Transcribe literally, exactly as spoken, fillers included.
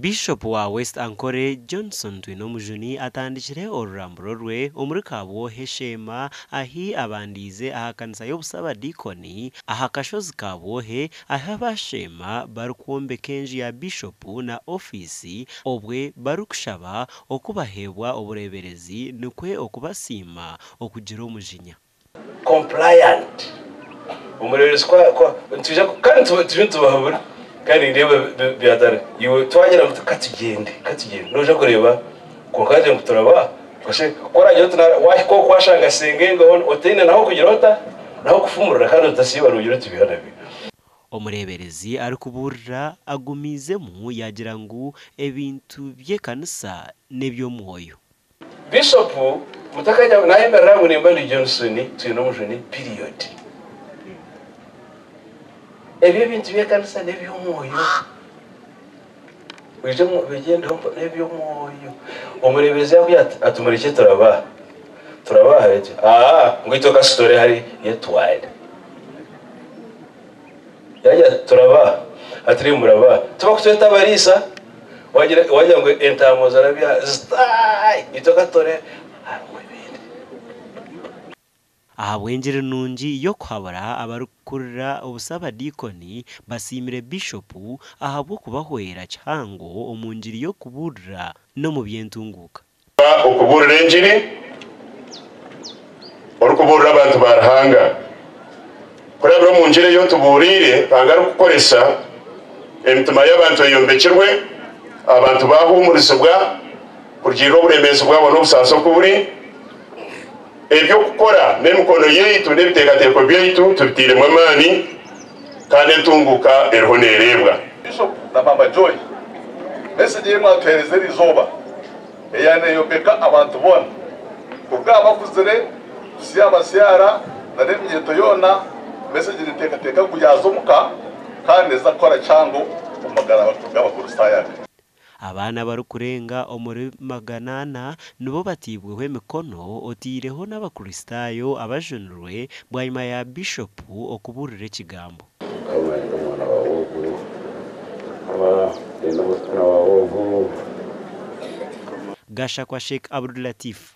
Bishopu wa West Ankole Johnson Twinomujuni atandikire oruramburo rwe omuri kabwohe SHEEMA ahi abandize aha kanisa y'obusabadikoni aha kashozi kabwohe aho abasheema barikwombeka enju ya Bishopu na ofisi obwe barikushaba okubahebwa obureeberezi nikwe okubasiima okugira omujinya compliant umureberezi kwa tuje kandi tuje tubahabura kandi ndebe byatare yiwe twagira ngo katugende katugende noje kureba ko kaje muturaba kwashe koraje tuna wako kwashanga senge ngo otine naho kugira ota naho kufumurira kandi utasiba rugiro tubihana bi omureberezi ari kuburira agumize mu yagira ngo ebintu bye kanisa nebyo mwoyo Bishopu mutakanya nahembera ngo nimba ni Johnson Twinomujuni period ebyo bintu bye kanisa nebyo mwoyo wije mu bigenda nebyo mwoyo omureberezi yakuya atumurike turaba turaba hati ah ngwitoka story hari yetwide yaje turaba atri muraba tuba kutweta barisa wagira wagira ngo entamo zarabya stai itoka tore aha bwengere nungi yo kwabara abarukurira obusabadikoni basimire Bishopu aha bwo kubahwera cyango omunjiri yo kuburira no mu byentunguka okuburira enjiri orukuburira abantu barahanga kurabira mu njiri yo tuburire bangara kukoresha emitima y'abantu yombekirwe abantu bahumurizibwa kugira oburemezi bwabo n'obusanso kuburi ebyo kukora n'emikono yeitu n'ebiteekateeko byaitu tubitire mu amaani kandi entunguka eriho neerebwa. Bishop na Mama Joy message yemwe atuhereze rizoba eyaneyombeka abantu bona kubwaba kuzire siyaba siyara na n'emyeto yona message niteekateeka kuyazomuka kandi zakora cyango umugara w'abakurustaya abana barukurenga omuri maganana nibo batibweho emikono otireho n'abakristayo abajonurwe bwanyuma ya Bishopu okuburira ekigambo Gasha kwa Sheikh Abdul Latif